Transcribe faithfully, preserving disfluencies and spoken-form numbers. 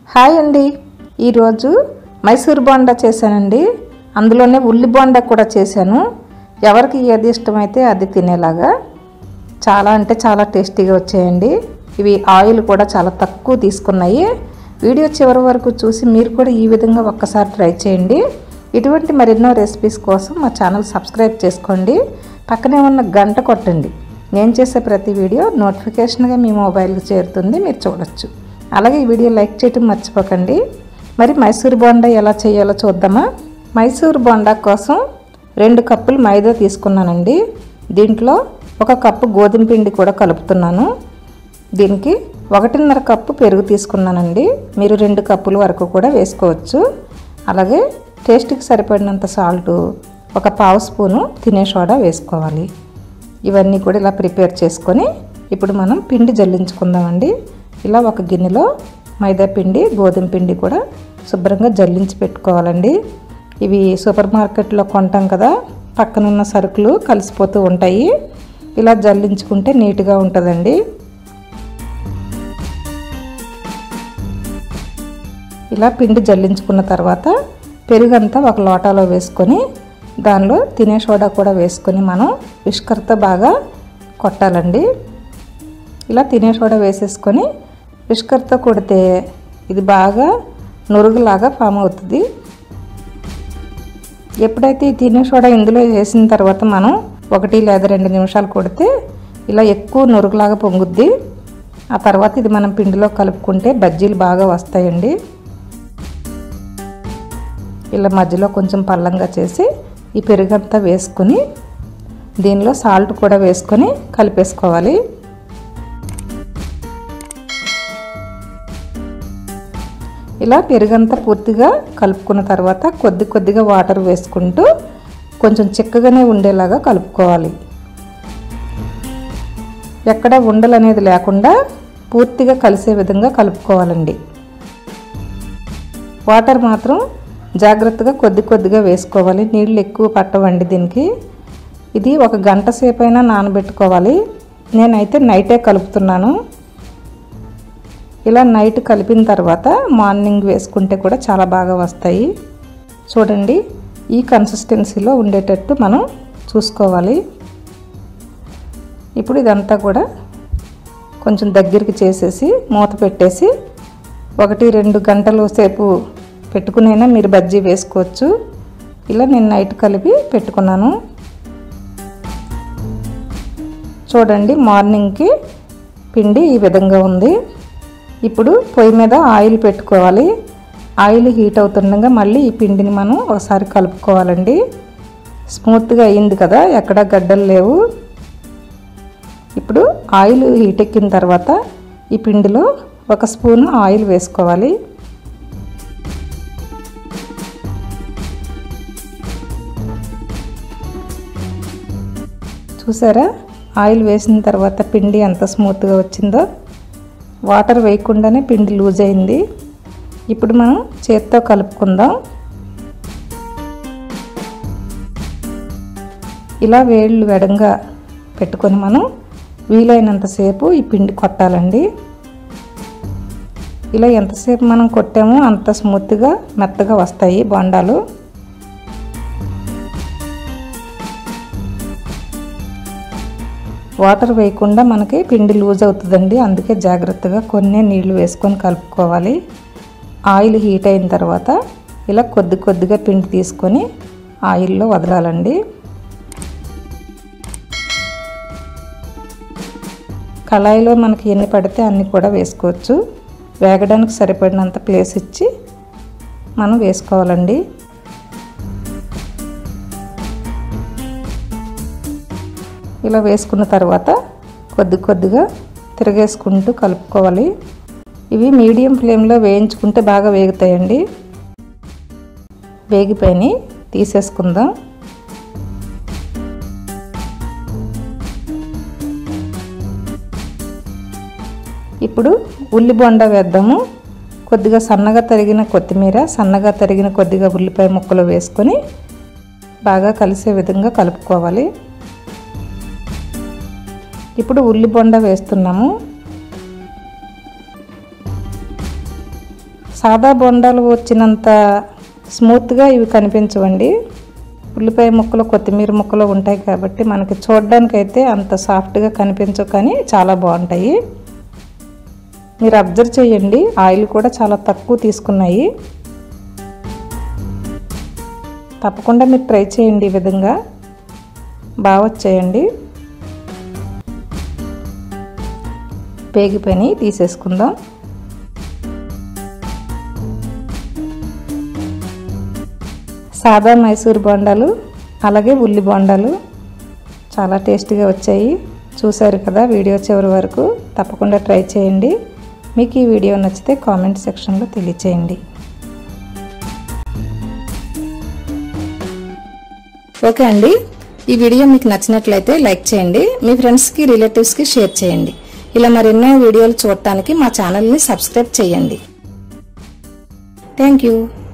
Hi అండి, ఈరోజు మైసూర్ బోండా చేశానండి. అందులోనే ఉల్లి బోండా కూడా చేశాను. ఎవరికి ఏది ఇష్టమైతే అది తినేలాగా చాలా అంటే చాలా టేస్టీగా వచ్చాయండి. ఇవి ఆయిల్ కూడా చాలా తక్కువ తీసుకున్నాయి. వీడియో చివరి వరకు చూసి మీరు కూడా ఈ విధంగా ఒక్కసారి ట్రై చేయండి. ఇటువంటి మరెన్నో రెసిపీస్ కోసం మా ఛానల్ సబ్స్క్రైబ్ చేసుకోండి. పక్కనే ఉన్న గంట కొట్టండి. నేను చేసే ప్రతి వీడియో నోటిఫికేషన్గా మీ మొబైల్కి చేరుతుంది, మీరు చూడొచ్చు. అలాగే ఈ వీడియో లైక్ చేయడం మర్చిపోకండి. మరి మైసూర్ బోండా ఎలా చేయాలో చూద్దామా. మైసూర్ బోండా కోసం రెండు కప్పులు మైదా తీసుకున్నానండి. దీంట్లో ఒక కప్పు గోధుమ పిండి కూడా కలుపుతున్నాను. దీనికి ఒకటిన్నర కప్పు పెరుగు తీసుకున్నానండి. మీరు రెండు కప్పుల వరకు కూడా వేసుకోవచ్చు. అలాగే టేస్ట్కి సరిపడినంత సాల్టు, ఒక పావు స్పూను తినే సోడా వేసుకోవాలి. ఇవన్నీ కూడా ఇలా ప్రిపేర్ చేసుకొని ఇప్పుడు మనం పిండి జల్లించుకుందామండి. ఇలా ఒక గిన్నెలో మైదా పిండి, గోధుమ పిండి కూడా శుభ్రంగా జల్లించి పెట్టుకోవాలండి. ఇవి సూపర్ మార్కెట్లో కొంటాం కదా, పక్కనున్న సరుకులు కలిసిపోతూ ఉంటాయి. ఇలా జల్లించుకుంటే నీట్గా ఉంటుందండి. ఇలా పిండి జల్లించుకున్న తర్వాత పెరుగంతా ఒక లోటాలో వేసుకొని దానిలో తినే సోడా కూడా వేసుకొని మనం విస్కర్తో బాగా కొట్టాలండి. ఇలా తినే సోడా వేసేసుకొని విస్కర్తో కొడితే ఇది బాగా నురుగులాగా ఫామ్ అవుతుంది. ఎప్పుడైతే ఈ తినే సోడా ఇందులో వేసిన తర్వాత మనం ఒకటి లేదా రెండు నిమిషాలు కొడితే ఇలా ఎక్కువ నురుగులాగా పొంగుద్ది. ఆ తర్వాత ఇది మనం పిండిలో కలుపుకుంటే బజ్జీలు బాగా వస్తాయండి. ఇలా మధ్యలో కొంచెం పల్లంగా చేసి ఈ పెరుగంతా వేసుకొని దీనిలో సాల్ట్ కూడా వేసుకొని కలిపేసుకోవాలి. ఇలా పెరుగంతా పూర్తిగా కలుపుకున్న తర్వాత కొద్ది కొద్దిగా వాటర్ వేసుకుంటూ కొంచెం చిక్కగానే ఉండేలాగా కలుపుకోవాలి. ఎక్కడ ఉండలు అనేది లేకుండా పూర్తిగా కలిసే విధంగా కలుపుకోవాలండి. వాటర్ మాత్రం జాగ్రత్తగా కొద్ది కొద్దిగా వేసుకోవాలి. నీళ్ళు ఎక్కువ పట్టవండి దీనికి. ఇది ఒక గంట సేపు అయినా నానబెట్టుకోవాలి. నేనైతే నైటే కలుపుతున్నాను. ఇలా నైట్ కలిపిన తర్వాత మార్నింగ్ వేసుకుంటే కూడా చాలా బాగా వస్తాయి. చూడండి, ఈ కన్సిస్టెన్సీలో ఉండేటట్టు మనం చూసుకోవాలి. ఇప్పుడు ఇదంతా కూడా కొంచెం దగ్గరికి చేసేసి మూత పెట్టేసి ఒకటి రెండు గంటల సేపు పెట్టుకునైనా మీరు బజ్జీ వేసుకోవచ్చు. ఇలా నేను నైట్ కలిపి పెట్టుకున్నాను. చూడండి, మార్నింగ్కి పిండి ఈ విధంగా ఉంది. ఇప్పుడు పొయ్యి మీద ఆయిల్ పెట్టుకోవాలి. ఆయిల్ హీట్ అవుతుండగా మళ్ళీ ఈ పిండిని మనం ఒకసారి కలుపుకోవాలండి. స్మూత్గా అయ్యింది కదా, ఎక్కడ గడ్డలు లేవు. ఇప్పుడు ఆయిల్ హీట్ ఎక్కిన తర్వాత ఈ పిండిలో ఒక స్పూను ఆయిల్ వేసుకోవాలి. చూసారా, ఆయిల్ వేసిన తర్వాత పిండి ఎంత స్మూత్గా వచ్చిందో. వాటర్ వేయకుండానే పిండి లూజ్ అయింది. ఇప్పుడు మనం చేత్తో కలుపుకుందాం. ఇలా వేళ్ళు వెడంగా పెట్టుకొని మనం వీలైనంతసేపు ఈ పిండి కొట్టాలండి. ఇలా ఎంతసేపు మనం కొట్టామో అంత స్మూత్గా మెత్తగా వస్తాయి బోండాలు. వాటర్ వేయకుండా మనకి పిండి లూజ్ అవుతుందండి. అందుకే జాగ్రత్తగా కొన్ని నీళ్లు వేసుకొని కలుపుకోవాలి. ఆయిల్ హీట్ అయిన తర్వాత ఇలా కొద్ది కొద్దిగా పిండి తీసుకొని ఆయిల్లో వదలాలండి. కళాయిలో మనకి ఎన్ని పడితే అన్ని కూడా వేసుకోవచ్చు. వేగడానికి సరిపడినంత ప్లేస్ ఇచ్చి మనం వేసుకోవాలండి. ఇలా వేసుకున్న తర్వాత కొద్ది కొద్దిగా తిరగేసుకుంటూ కలుపుకోవాలి. ఇవి మీడియం ఫ్లేమ్లో వేయించుకుంటే బాగా వేగుతాయండి. వేగిపోయి తీసేసుకుందాం. ఇప్పుడు ఉల్లి బోండా వేద్దాము. కొద్దిగా సన్నగా తరిగిన కొత్తిమీర, సన్నగా తరిగిన కొద్దిగా ఉల్లిపాయ ముక్కలు వేసుకొని బాగా కలిసే విధంగా కలుపుకోవాలి. ఇప్పుడు ఉల్లి బోండా వేస్తున్నాము. సాదా బొండాలు వచ్చినంత స్మూత్గా ఇవి కనిపించవండి. ఉల్లిపాయ ముక్కలు కొత్తిమీర ముక్కలు ఉంటాయి కాబట్టి మనకి చూడడానికైతే అంత సాఫ్ట్గా కనిపించవు, కానీ చాలా బాగుంటాయి. మీరు అబ్జర్వ్ చేయండి, ఆయిల్ కూడా చాలా తక్కువ తీసుకున్నాయి. తప్పకుండా మీరు ట్రై చేయండి, ఈ విధంగా బాగా వచ్చేయండి. పేగి పని తీసేసుకుందాం. సాదా మైసూర్ బొండాలు అలాగే ఉల్లి బొండాలు చాలా టేస్టీగా వచ్చాయి. చూసారు కదా వీడియో చివరి వరకు. తప్పకుండా ట్రై చేయండి. మీకు ఈ వీడియో నచ్చితే కామెంట్ సెక్షన్లో తెలియచేయండి. ఓకే అండి, ఈ వీడియో మీకు నచ్చినట్లయితే లైక్ చేయండి. మీ ఫ్రెండ్స్కి రిలేటివ్స్కి షేర్ చేయండి. ఇలా మరెన్నో వీడియోలు చూడటానికి మా ఛానల్ని సబ్స్క్రైబ్ చేయండి. Thank you.